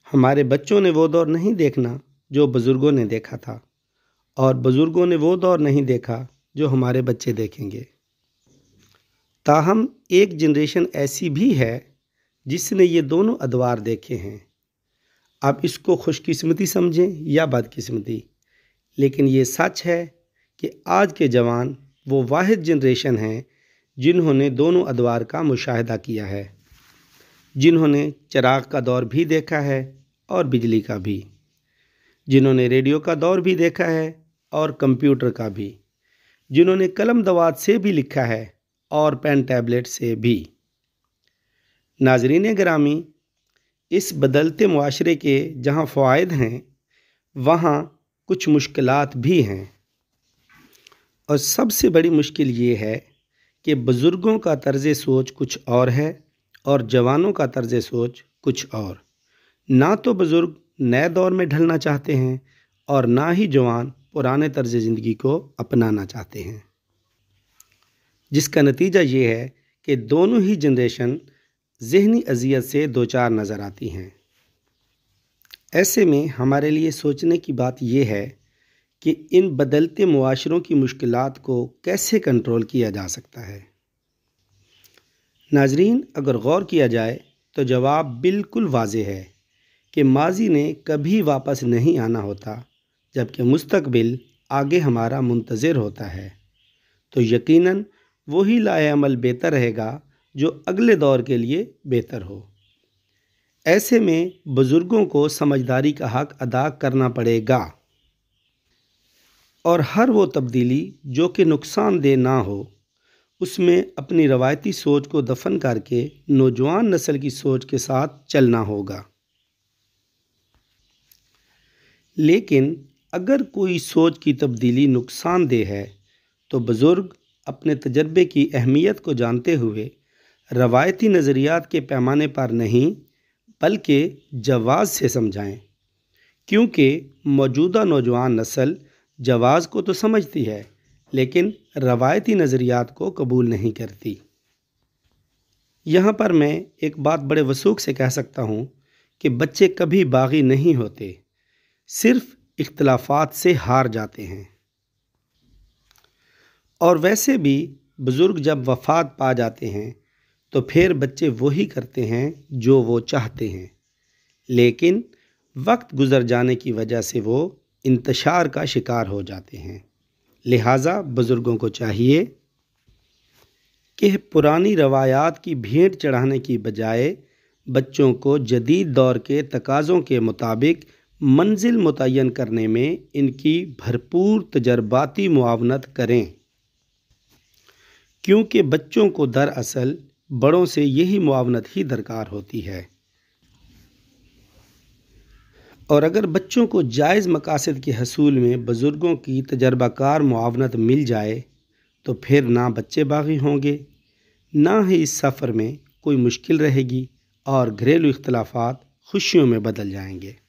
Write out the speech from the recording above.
ہمارے بچوں نے وہ دور نہیں دیکھنا جو بزرگوں نے دیکھا تھا، اور بزرگوں نے وہ دور نہیں دیکھا جو ہمارے بچے دیکھیں گے۔ تاہم ایک جنریشن ایسی بھی ہے جس نے یہ دونوں ادوار دیکھے ہیں۔ آپ اس کو خوش قسمتی سمجھیں یا بد قسمتی، لیکن یہ سچ ہے کہ آج کے جوان وہ واحد جنریشن ہیں جنہوں نے دونوں ادوار کا مشاہدہ کیا ہے، جنہوں نے چراغ کا دور بھی دیکھا ہے اور بجلی کا بھی، جنہوں نے ریڈیو کا دور بھی دیکھا ہے اور کمپیوٹر کا بھی، جنہوں نے قلم دوات سے بھی لکھا ہے اور پین ٹیبلٹ سے بھی۔ ناظرین گرامی، اس بدلتے معاشرے کے جہاں فوائد ہیں وہاں کچھ مشکلات بھی ہیں، اور سب سے بڑی مشکل یہ ہے کہ بزرگوں کا طرز سوچ کچھ اور ہے اور جوانوں کا طرز سوچ کچھ اور۔ نہ تو بزرگ نئے دور میں ڈھلنا چاہتے ہیں اور نہ ہی جوان پرانے طرز زندگی کو اپنانا چاہتے ہیں، جس کا نتیجہ یہ ہے کہ دونوں ہی جنریشن ذہنی اذیت سے دوچار نظر آتی ہیں۔ ایسے میں ہمارے لیے سوچنے کی بات یہ ہے کہ ان بدلتے معاشروں کی مشکلات کو کیسے کنٹرول کیا جا سکتا ہے۔ ناظرین، اگر غور کیا جائے تو جواب بالکل واضح ہے کہ ماضی نے کبھی واپس نہیں آنا ہوتا، جبکہ مستقبل آگے ہمارا منتظر ہوتا ہے، تو یقیناً وہی لائحہ عمل بہتر رہے گا جو اگلے دور کے لیے بہتر ہو۔ ایسے میں بزرگوں کو سمجھداری کا حق ادا کرنا پڑے گا، اور ہر وہ تبدیلی جو کہ نقصان دہ نہ ہو اس میں اپنی روایتی سوچ کو دفن کر کے نوجوان نسل کی سوچ کے ساتھ چلنا ہوگا۔ لیکن اگر کوئی سوچ کی تبدیلی نقصان دہ ہے تو بزرگ اپنے تجربے کی اہمیت کو جانتے ہوئے روایتی نظریات کے پیمانے پر نہیں بلکہ جواز سے سمجھائیں، کیونکہ موجودہ نوجوان نسل جواز کو تو سمجھتی ہے لیکن روایتی نظریات کو قبول نہیں کرتی۔ یہاں پر میں ایک بات بڑے وثوق سے کہہ سکتا ہوں کہ بچے کبھی باغی نہیں ہوتے، صرف اختلافات سے ہار جاتے ہیں۔ اور ویسے بھی بزرگ جب وفات پا جاتے ہیں تو پھر بچے وہی کرتے ہیں جو وہ چاہتے ہیں، لیکن وقت گزر جانے کی وجہ سے وہ انتشار کا شکار ہو جاتے ہیں۔ لہٰذا بزرگوں کو چاہیے کہ پرانی روایات کی بھینٹ چڑھانے کی بجائے بچوں کو جدید دور کے تقاضوں کے مطابق منزل متعین کرنے میں ان کی بھرپور تجرباتی معاونت کریں، کیونکہ بچوں کو دراصل بڑوں سے یہی معاونت ہی درکار ہوتی ہے۔ اور اگر بچوں کو جائز مقاصد کے حصول میں بزرگوں کی تجربہ کار معاونت مل جائے تو پھر نہ بچے باغی ہوں گے، نہ ہی اس سفر میں کوئی مشکل رہے گی، اور گھریلو اختلافات خوشیوں میں بدل جائیں گے۔